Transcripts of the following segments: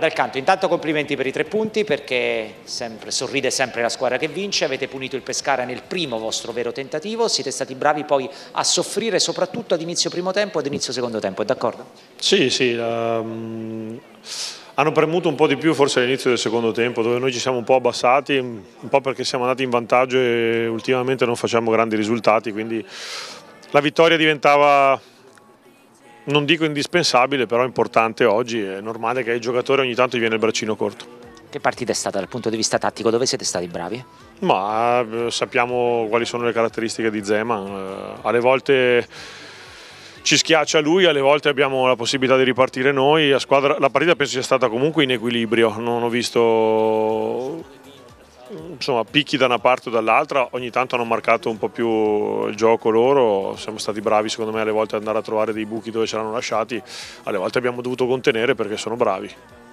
Dal Canto, intanto complimenti per i 3 punti, perché sorride sempre la squadra che vince. Avete punito il Pescara nel primo vostro vero tentativo, siete stati bravi poi a soffrire soprattutto ad inizio primo tempo e ad inizio secondo tempo, è d'accordo? Sì, sì, hanno premuto un po' di più forse all'inizio del secondo tempo, dove noi ci siamo un po' abbassati, un po' perché siamo andati in vantaggio e ultimamente non facciamo grandi risultati, quindi la vittoria diventava, non dico indispensabile, però importante oggi. È normale che ai giocatori ogni tanto gli viene il braccino corto. Che partita è stata dal punto di vista tattico? Dove siete stati bravi? Ma sappiamo quali sono le caratteristiche di Zeman, alle volte ci schiaccia lui, alle volte abbiamo la possibilità di ripartire noi. La partita penso sia stata comunque in equilibrio, non ho visto insomma, picchi da una parte o dall'altra, ogni tanto hanno marcato un po' più il gioco loro, siamo stati bravi secondo me alle volte ad andare a trovare dei buchi dove ce l'hanno lasciati, alle volte abbiamo dovuto contenere perché sono bravi.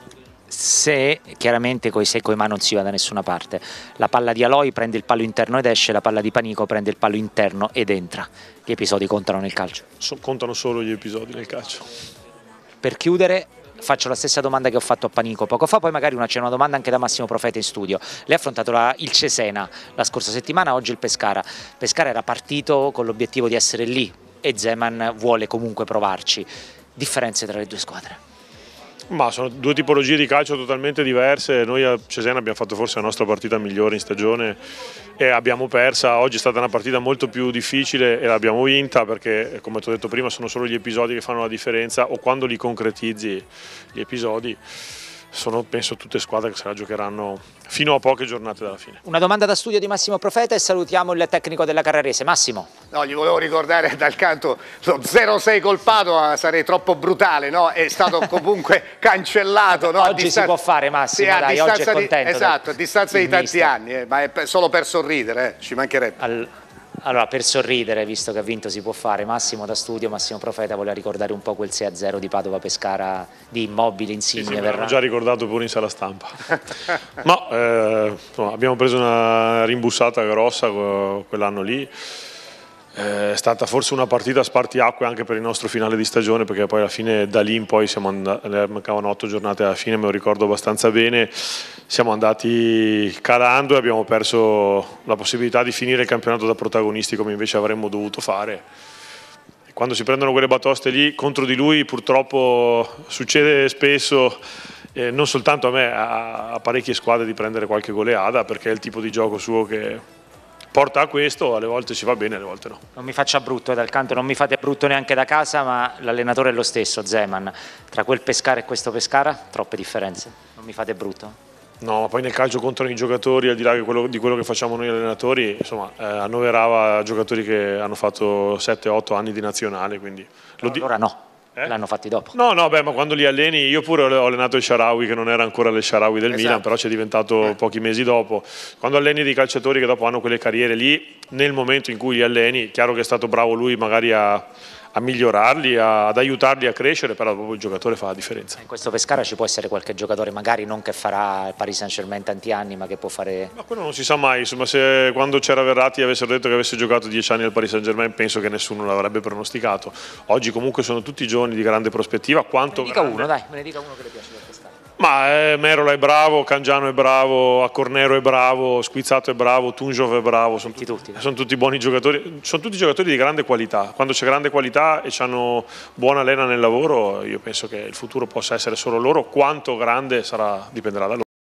Se chiaramente coi se coi ma non si va da nessuna parte, la palla di Aloi prende il palo interno ed esce, la palla di Panico prende il palo interno ed entra. Gli episodi contano nel calcio? Contano solo gli episodi nel calcio. Per chiudere faccio la stessa domanda che ho fatto a Panico poco fa, poi magari c'è una domanda anche da Massimo Profeta in studio. Lei ha affrontato il Cesena la scorsa settimana, oggi il Pescara. Pescara era partito con l'obiettivo di essere lì e Zeman vuole comunque provarci. Differenze tra le due squadre? Ma sono due tipologie di calcio totalmente diverse. Noi a Cesena abbiamo fatto forse la nostra partita migliore in stagione e abbiamo persa. Oggi è stata una partita molto più difficile e l'abbiamo vinta perché, come ti ho detto prima, sono solo gli episodi che fanno la differenza, o quando li concretizzi gli episodi. Sono penso tutte squadre che se la giocheranno fino a poche giornate dalla fine. Una domanda da studio di Massimo Profeta e salutiamo il tecnico della Carrarese. Massimo. No, gli volevo ricordare Dal Canto lo 0-6 col Padova, sarei troppo brutale, no? È stato comunque cancellato. No? Oggi si può fare, Massimo, sì, dai, oggi è contento. Esatto, a distanza di tanti anni, ma è solo per sorridere, ci mancherebbe. Allora, per sorridere, visto che ha vinto, si può fare. Massimo da studio, Massimo Profeta voleva ricordare un po' quel 6-0 di Padova-Pescara, di Immobile, Insigne, sì, l'ho già ricordato pure in sala stampa. No, abbiamo preso una rimbussata grossa quell'anno lì. È stata forse una partita a spartiacque anche per il nostro finale di stagione, perché poi alla fine da lì in poi mancavano 8 giornate alla fine, me lo ricordo abbastanza bene, siamo andati calando e abbiamo perso la possibilità di finire il campionato da protagonisti come invece avremmo dovuto fare. E quando si prendono quelle batoste lì contro di lui purtroppo succede spesso, non soltanto a me, a parecchie squadre, di prendere qualche goleada, perché è il tipo di gioco suo che porta a questo, alle volte ci va bene, alle volte no. Non mi faccia brutto Dal Canto, non mi fate brutto neanche da casa, ma l'allenatore è lo stesso, Zeman. Tra quel Pescara e questo Pescara, troppe differenze. Non mi fate brutto? No, ma poi nel calcio contano i giocatori, al di là di quello che facciamo noi allenatori, insomma, annoverava giocatori che hanno fatto 7-8 anni di nazionale, quindi... Allora no. L'hanno fatti dopo. No, ma quando li alleni, io pure ho allenato il Shaarawy, che non era ancora il Shaarawy del Milan, però c'è diventato pochi mesi dopo. Quando alleni dei calciatori che dopo hanno quelle carriere lì, nel momento in cui li alleni, chiaro che è stato bravo lui magari a migliorarli, ad aiutarli a crescere, però proprio il giocatore fa la differenza. In questo Pescara ci può essere qualche giocatore, magari non che farà il Paris Saint-Germain tanti anni, ma che può fare... Ma quello non si sa mai, insomma, se quando c'era Verratti avessero detto che avesse giocato 10 anni al Paris Saint-Germain, penso che nessuno l'avrebbe pronosticato. Oggi comunque sono tutti giovani di grande prospettiva. Me ne dica uno, dai, me ne dica uno che le piace del Pescara. Ma Merola è bravo, Cangiano è bravo, Accornero è bravo, Squizzato è bravo, Tunjov è bravo, sono tutti buoni giocatori, sono tutti giocatori di grande qualità. Quando c'è grande qualità e hanno buona lena nel lavoro, io penso che il futuro possa essere solo loro. Quanto grande sarà dipenderà da loro.